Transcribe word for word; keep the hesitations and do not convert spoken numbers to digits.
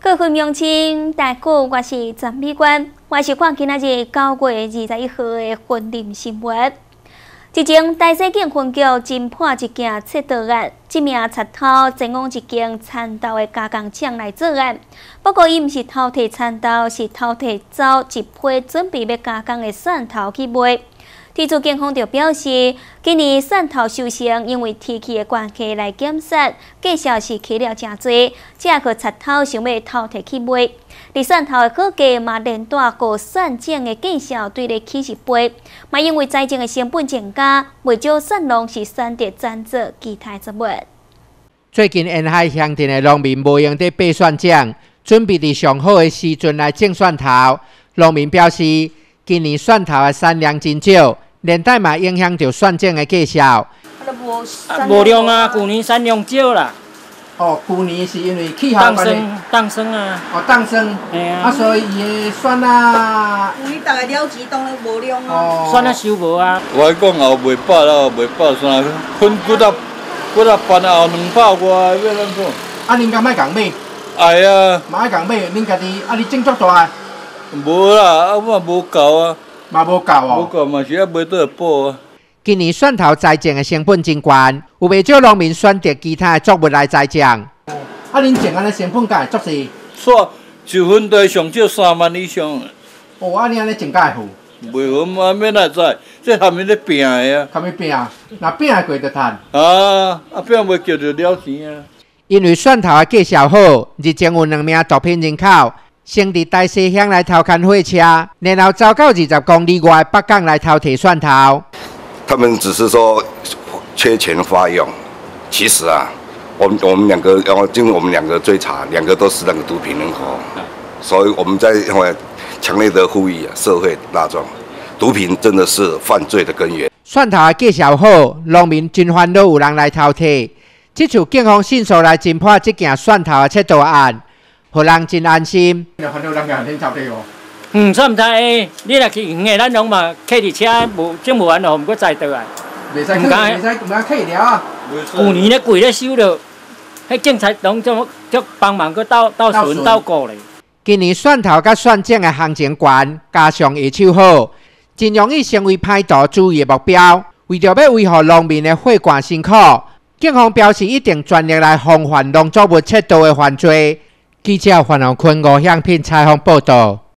各位乡亲，大家好，我是陈美娟，我是看今仔日九月二十一号的婚礼新闻。之前台西警分局侦破一件窃盗案，这名贼头前往一间田豆的加工厂来作案。不过，伊毋是偷摕田豆，是偷摕走一批准备要加工的蒜头去卖。地主警方就表示，今年蒜头收成因为天气的关系来减少，计销是起了真多，才去贼头想要偷摕去卖。而蒜头的货价嘛连带过蒜种的计销对咧起一倍，嘛因为栽种的成本增加，未少蒜农是选择转做其他作物。 最近沿海乡镇的农民无用在备蒜种，准备伫上好的时阵来种蒜头。农民表示，今年蒜头的产量真少。连带嘛影响到蒜种的计销。 啊，无量啊，去年产量少啦。 哦，去年是因为气候当生当生啊。 哦，当生。哎呀。啊，所以伊的蒜啊。 有伊大概了钱当然无量啊。 哦。蒜啊收无啊。 我讲后袂饱啦，袂饱蒜，分几啊几啊班后两百外，要怎讲？ 啊，恁敢莫共买？ 爱啊。 嘛爱共买，恁家己啊，你种足大。 无啦，啊我无够啊。 嘛无够哦， 无够嘛是啊，买倒来补啊。 今年蒜头栽种的成本真高，有袂少农民选择其他的作物来栽种。啊，恁种安尼成本敢会足济？ 错，一分地上少三万以上。 哦，啊，恁安尼种敢会好？ 袂好啊，免来知，这含伊咧拼的啊。 含伊拼，若拼会过就赚。 啊，啊拼袂叫就了钱啊。 因为蒜头的计销好，日前有两名毒品人口。先伫台西乡来偷看货车，然后走到二十公里外北港来偷摕蒜头。 他们只是说缺钱花用，其实啊，我们我们两个，然后经我们两个追查，两个都是那个毒品人口，所以我们在强烈的呼吁啊，社会大众，毒品真的是犯罪的根源。 蒜头的计销好，农民真烦恼有人来偷摕。这次警方迅速来侦破这件蒜头的窃盗案。互人真安心。 嗯，算毋知诶，你若去远诶，咱拢嘛客伫车无整无完咯，毋过载倒来。 袂使，袂使，唔敢客了啊。 去年咧贵咧收着，迄警察拢做做帮忙去斗斗巡斗过咧。 今年蒜头甲蒜种诶行情悬，加上下手好，真容易成为歹徒注意诶目标。为着要维护农民诶血汗辛苦，警方表示一定全力来防范农作物窃盗诶犯罪。记者范宏坤五向片采访报道。